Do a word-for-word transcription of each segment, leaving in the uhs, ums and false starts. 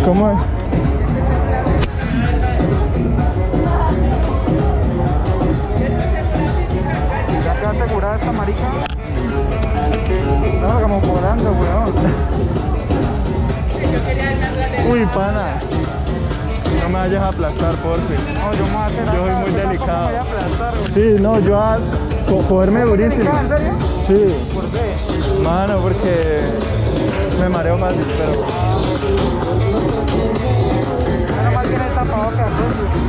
¿Cómo es? ¿Ya te asegurada esta marica? Estaba como volando, weón. Uy, pana. No me vayas a aplastar, por fin. No, yo me voy a hacer Yo soy acá, muy yo tampoco delicado. me voy a aplastar, weón. Sí, no, yo a co cogerme durísimo. ¿En serio? Sí. ¿Por qué? Mano, porque me mareo más, pero... Menos mal tiene el tapabocas, ¿no?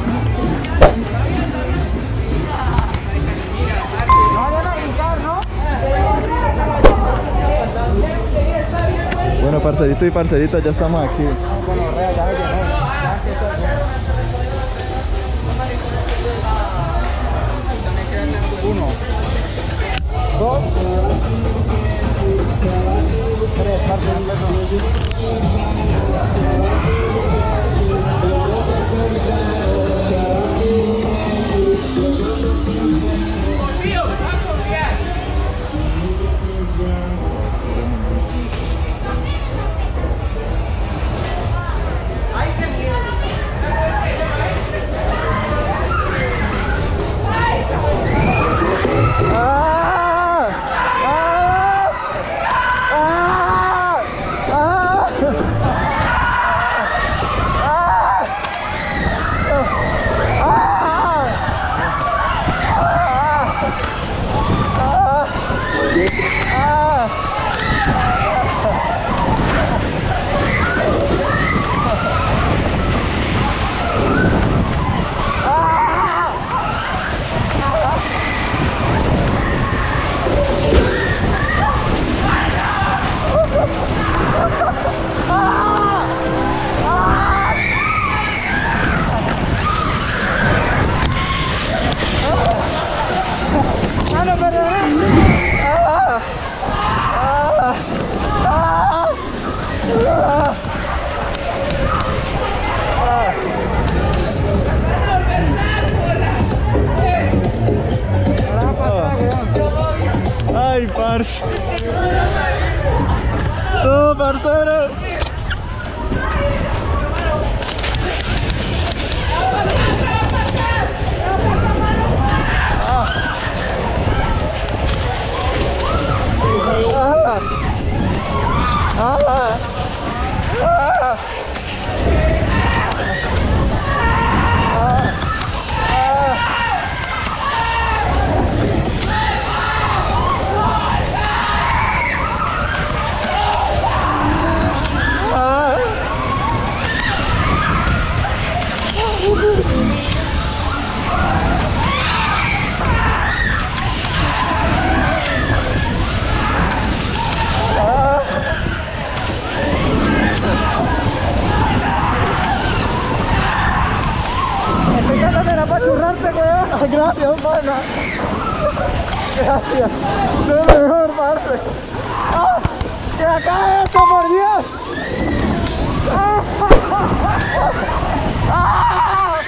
No vayan a brincar, ¿no? Bueno, parcerito y parcerita, ya estamos aquí. Bueno, rea, ya me llenó. Uno, dos, tres, parte, empezó. Ay, parce. No, parcero. Ah. Ah. Ah. Gracias, pana. Gracias. Soy el mejor, parce. ¡Ah! ¡Que acabe esto, por Dios! ¡Ah! ¡Ah!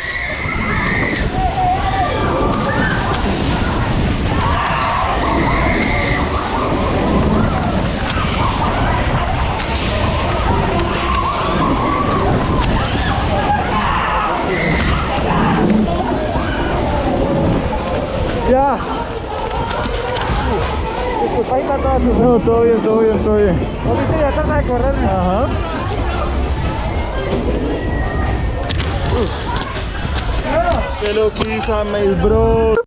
Ya. Disculpa, ahí está todo. No, todo bien, todo bien, todo bien. ¿Vos viste? Ya trata de correr. Ajá. Uh. Que lo quisa, mis bro.